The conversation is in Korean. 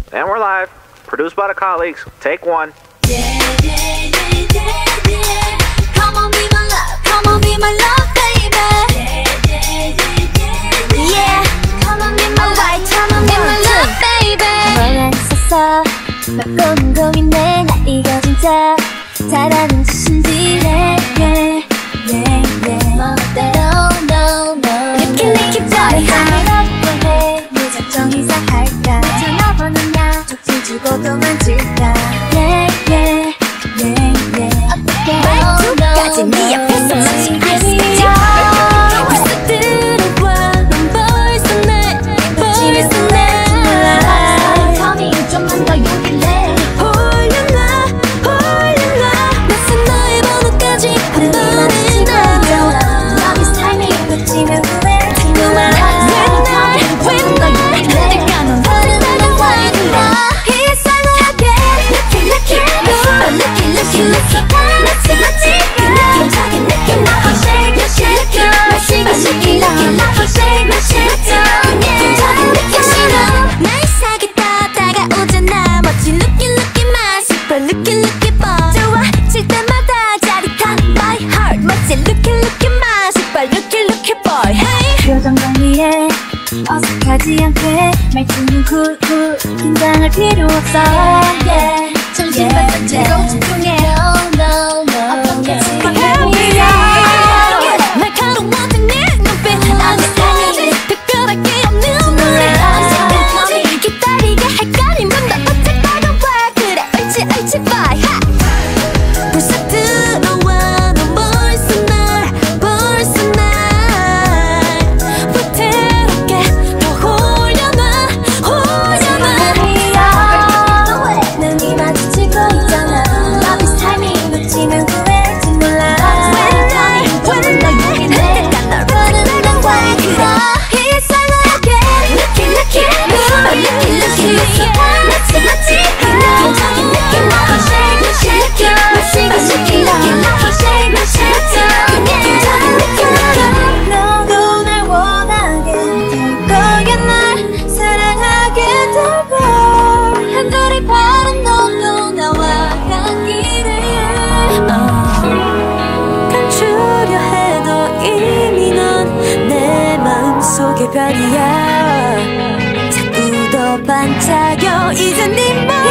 And we're live. Produced by the colleagues. Take one. Yeah, yeah, yeah, yeah, yeah. Come on, be my love. Come on, be my love, baby. Yeah, yeah, yeah, yeah, yeah. Come on, be my love. Come on, be my love, baby. 가만히 있었어. 바쁜 고민에 나 이거 진짜 잘하는 짓인지. Yeah, yeah, yeah. 멋대로, no, no. Licky boy, 하늘없고 해. 무작정 이사할까? 전화번호냐? 쪽지 주고 도망칠까? Yeah, yeah, yeah, yeah. 어떡해? 말투까지 네 옆에서 마치 아이스크림. 벌써 들어와. 넌 벌써 날 몰라. 텀이 좀만 더 요길래. 홀려나, 홀려나. 낯선 너의 번호까지 한 번에 다. Love is timing. 놓치면 후회. 친구만 날 사겠다 다가오잖아 멋진 looky boy 좋아질 때마다 짜릿한 my heart 멋진 looky my boy hey. 표정 관리해 어색하지 않게 말투는 cool 긴장할 필요 없어 yeah. 정신 바짝 차고 집중해 no 어떻게 지내야 날카로운 네 눈빛 아직까지 특별하게 없는 노래 언제까지 기다리게 할까 넌 어째 다가와 그래 옳지 bye 벌써 들어와 넌 벌써 날 위태롭게 더 홀려놔 눈이 마주치고 있잖아 Love is timing 놓치면 후회할지 몰라 조금 더 용기내 널 부르는 건 왜 그래 이상하게 Lucky 마치 긍정적인 느낌 너도 날 원하게 될 거야 날 사랑하게 되고 한절의 바람 너도 나와 향기를 감추려 해도 이미 넌 내 마음속의 별이야 자꾸 더 반짝여 이제 네 맘